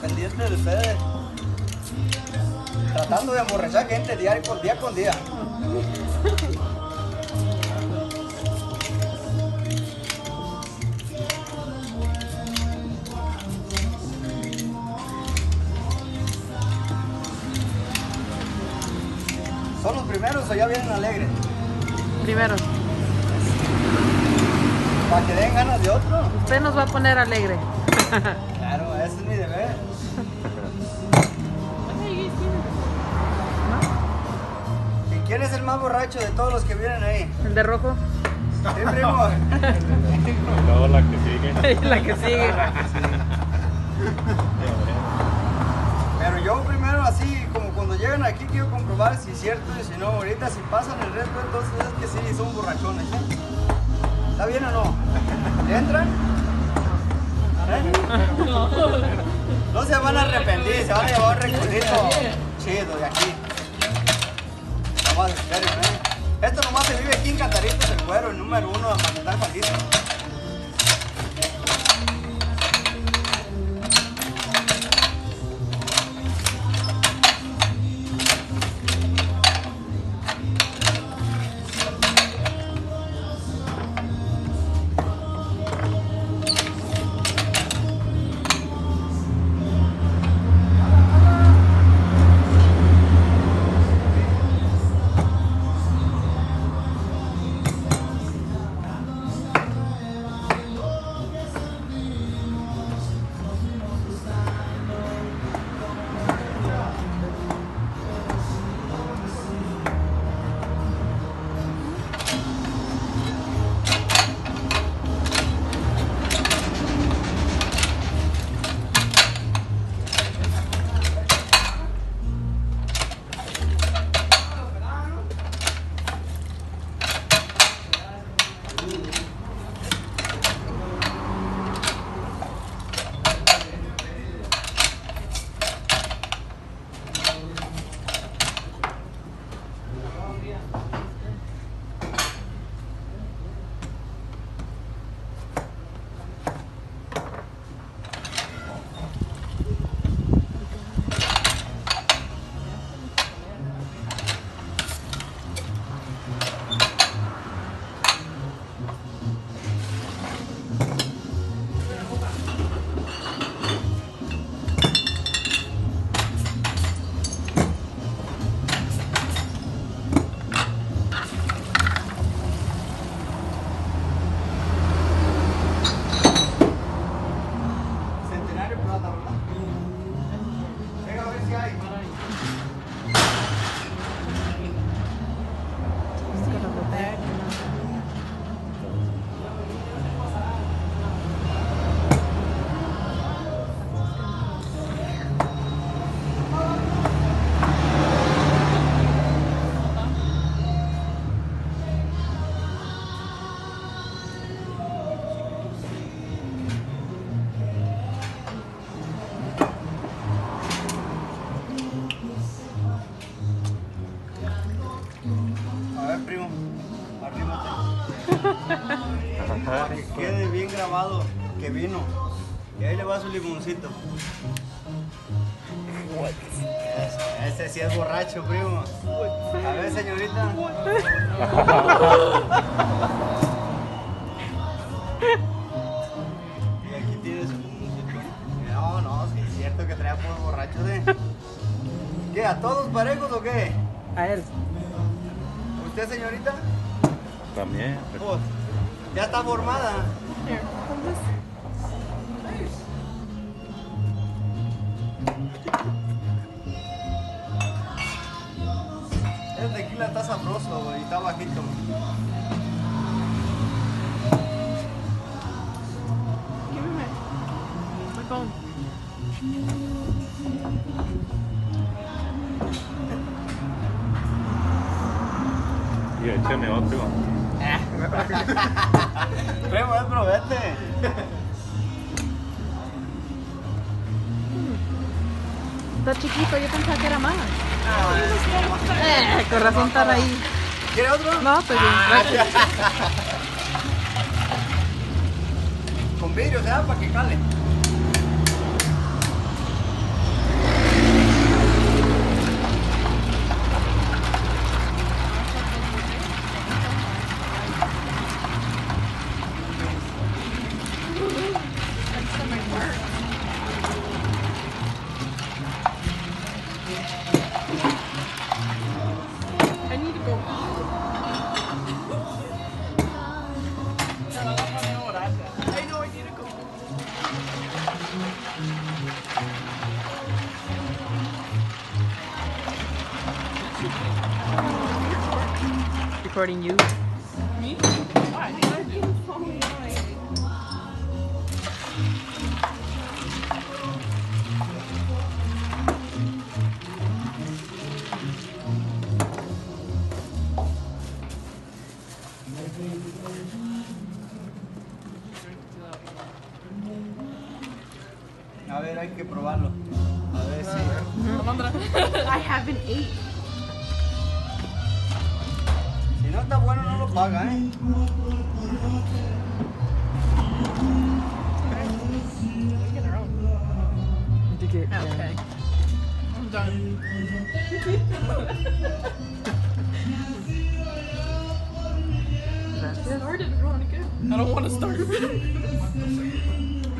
pendiente de ustedes. Tratando de emborrachar gente día con día. ¿Son los primeros o ya vienen alegres? Primeros. Para que den ganas de otro. Usted nos va a poner alegre. Claro, ese es mi deber. ¿Y quién es el más borracho de todos los que vienen ahí? El de rojo. Sí, primo. Luego la que sigue. La que sigue. Pero yo primero así, como cuando llegan aquí quiero comprobar si es cierto y si no. Ahorita si pasan el resto, entonces es que sí, son borrachones, ¿eh? ¿Está bien o no? ¿Le entran? ¿Eh? No se van a arrepentir, se van a llevar un recorrido chido de aquí. Nomás esperen, ¿eh? Esto nomás se vive aquí en Cataritos, el Cuero, el número 1 de Mazatlán, Jalisco. Para que quede bien grabado que vino. Y ahí le va su limoncito. Ese sí es borracho, primo. A ver, señorita. Y aquí tienes un limoncito. No, no, sí es cierto que traía por borracho de... ¿Qué? ¿A todos parejos o qué? A él. ¿Usted, señorita? También. Pues, ya está formada. El tequila está sabroso y está bajito. My phone. Y échame otro. Primo, probete. Está chiquito, yo pensaba que era más. Con razón están ahí. ¿Quiere otro? No, estoy bien. Con vidrio, ¿sabes? Para que cale. recording you. Me? Why? A ver, hay que probarlo. A ver si. I haven't ate. Si no está bueno, no lo paga, ¿eh? Okay. I'm done. Started wrong again. I don't want to start.